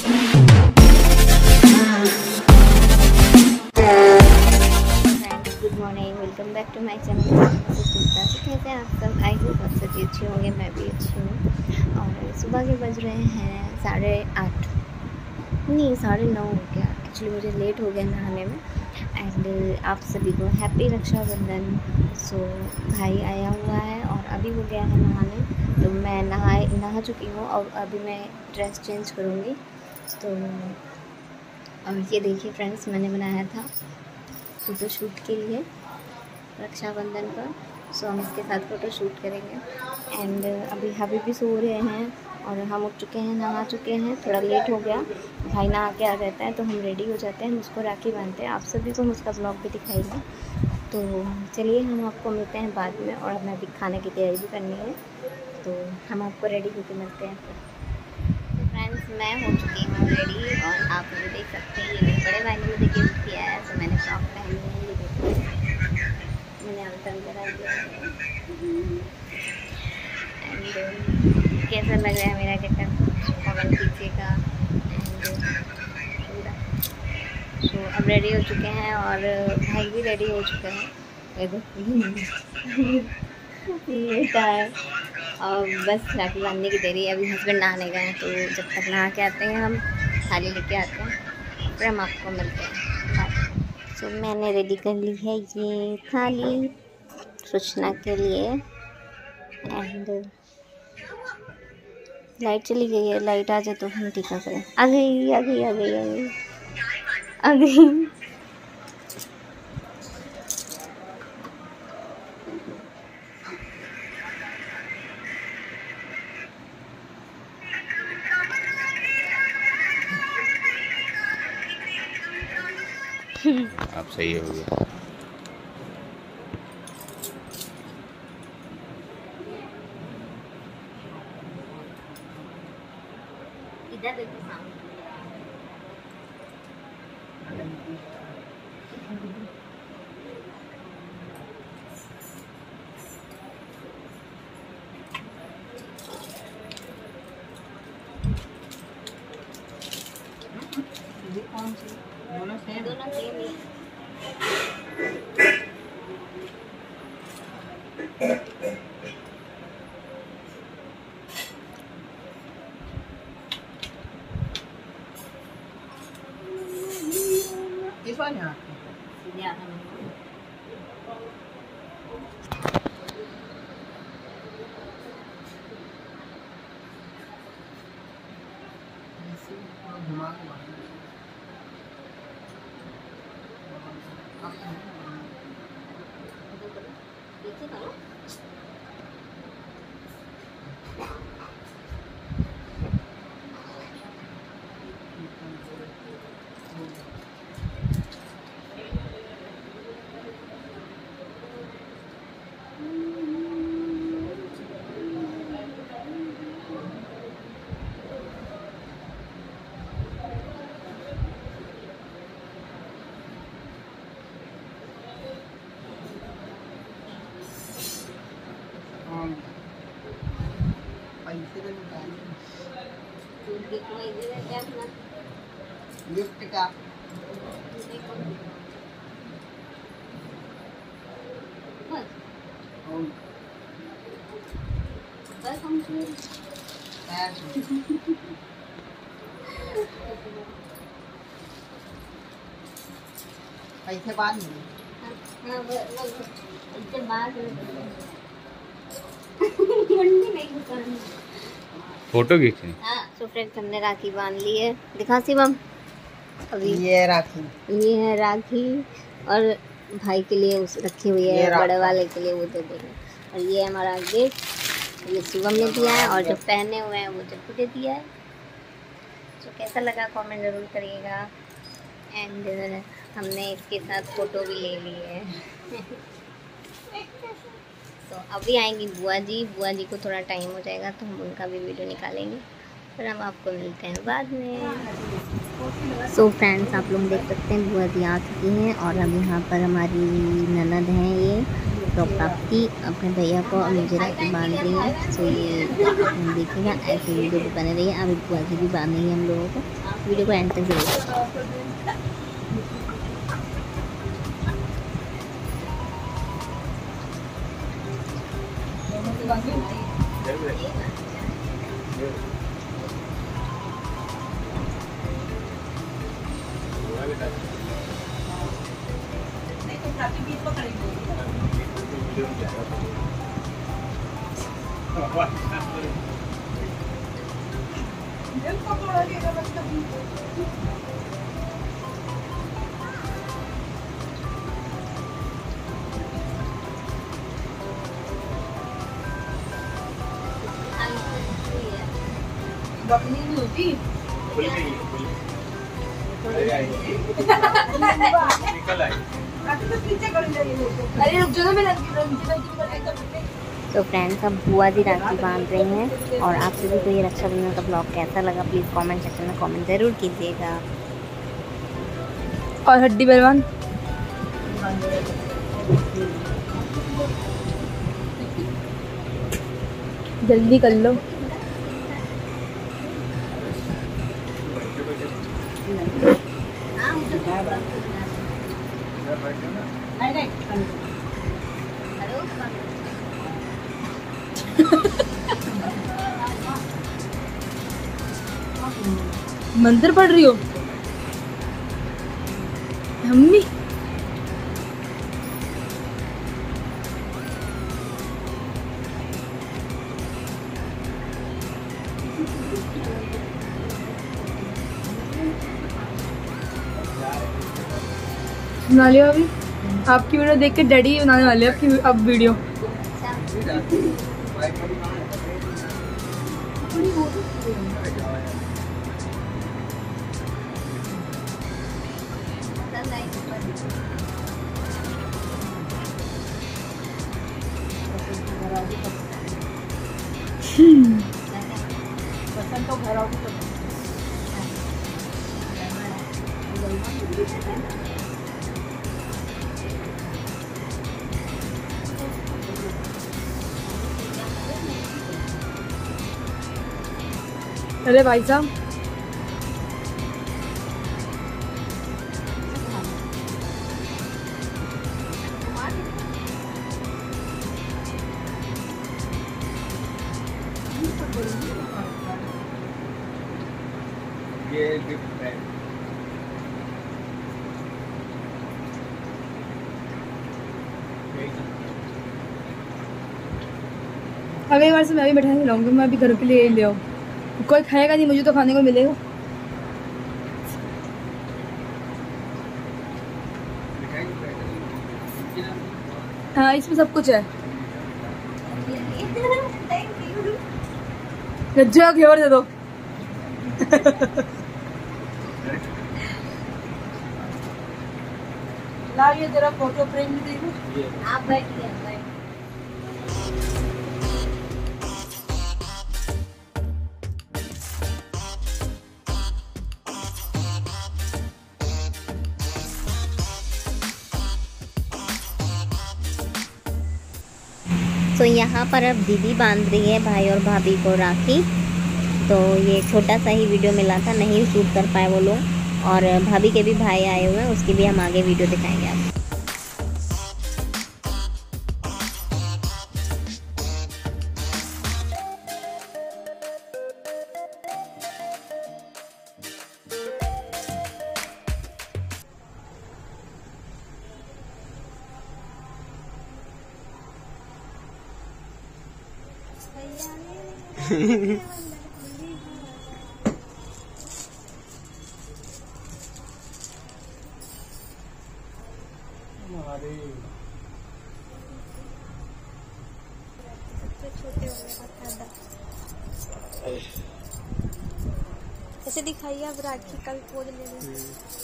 Good morning, welcome back to my channel. कैसे हैं आप सब? आई होप आप सभी अच्छे होंगे, मैं भी अच्छी हूँ। और सुबह के बज रहे हैं 8:30, नहीं 9:30 हो गया। एक्चुअली मुझे लेट हो गया नहाने में। एंड आप सभी को हैप्पी रक्षाबंधन। सो भाई आया हुआ है और अभी वो गया है नहाने, तो मैं नहा चुकी हूँ और अभी मैं ड्रेस चेंज करूँगी। तो और ये देखिए फ्रेंड्स, मैंने बनाया था फ़ोटोशूट के लिए रक्षाबंधन पर। सो हम इसके साथ फ़ोटोशूट करेंगे। एंड अभी भी सो रहे हैं और हम उठ चुके हैं, नहा चुके हैं। थोड़ा लेट हो गया, भाई नहा के आ जाता है तो हम रेडी हो जाते हैं, हम उसको राखी बांधते हैं। आप सभी को हम उसका ब्लॉग भी दिखाएंगे। तो चलिए हम आपको मिलते हैं बाद में, और हमें अभी खाने की तैयारी भी करनी है, तो हम आपको रेडी होकर मिलते हैं फिर। फ्रेंड्स, मैं हो चुकी हूँ रेडी और आप मुझे देख सकते हैं। ये मेरे बड़े भाई ने मुझे गिफ्ट किया है, तो मैंने फ्रॉक पहनी है। ये देखिए मैंने आंसर करा दिया है। एंड कैसा लग रहा है मेरा गेटअप, कमेंट कीजिएगा। एंड तो अब रेडी हो चुके हैं और भाई भी रेडी हो चुके हैं। लेटा है और बस राखी बांधने की देरी है। अभी हस्बैंड नहाने गए हैं, तो जब तक नहा के आते हैं हम थाली लेके आते हैं, फिर हम आपको मिलते हैं। सो मैंने रेडी कर ली है ये थाली सूचना के लिए। एंड लाइट चली गई है, लाइट आ जाए तो हम टीका करें। आ गई। आप सही हो गया। इधर देखो सामने। दोनों same he. This one hả? Dạ. पीछे करो। पैसे का निकाल अपना गिफ्ट का बस हम पैसे बाद में फोटो खींचनी। हाँ, सो फ्रेंड्स हमने राखी बांध ली है। दिखा शिवम। अभी ये राखी, ये है राखी, और भाई के लिए उस रखी हुई है, बड़े वाले के लिए वो दे देंगे। और ये हमारा गिफ्ट, ये शिवम ने दिया है, और जो पहने हुए हैं वो जप्पू ने दिया है। तो कैसा लगा कमेंट ज़रूर करिएगा। एंड हमने इसके साथ फ़ोटो भी ले ली है। तो अभी आएंगी बुआ जी को थोड़ा टाइम हो जाएगा तो हम उनका भी वीडियो निकालेंगे, फिर हम आपको मिलते हैं बाद में। सो फ्रेंड्स, आप लोग देख सकते हैं बुआ जी आ चुकी हैं, और अब यहाँ पर हमारी ननद हैं, ये प्राप्ति अपने भैया को और मुझे राखी बांध रही है। सो ये देखिएगा, ऐसे वीडियो भी बने रही है। अभी बुआ जी भी बांध रही है हम लोगों को। वीडियो को एंड तक जरूर। बकनी नहीं होती। अरे रुक जाओ, मैं तो फ्रेंड्स, अब बुआ जी राखी बांध रही हैं और आप सभी को ये रक्षाबंधन का ब्लॉग कैसा लगा प्लीज़ कमेंट सेक्शन में कमेंट ज़रूर कीजिएगा। और हड्डी पहलवान जल्दी कर लो। मंत्र पढ़ रही हो मम्मी? बना लियो अभी। आपकी वीडियो देख के डैडी बनाने वाले हैं आपकी अब वीडियो। पसंद तो घर आओ तो अरे भाई साहब ये गिफ्ट है। अगली बार से मैं भी बैठा नहीं लाऊंगी, मैं अभी घर के लिए ले आऊँ। कोई खाएगा नहीं, मुझे तो खाने को मिलेगा। हाँ इसमें सब कुछ है। गज्जा घेवर दे दो। ला ये जरा फोटो फ्रेम देखो। आप बैठिए। तो यहाँ पर अब दीदी बांध रही है भाई और भाभी को राखी। तो ये छोटा सा ही वीडियो मिला था, नहीं शूट कर पाए वो लोग। और भाभी के भी भाई आए हुए हैं, उसकी भी हम आगे वीडियो दिखाएंगे आपको। ऐसे दिखाइए अब राखी कल पोज ले लें।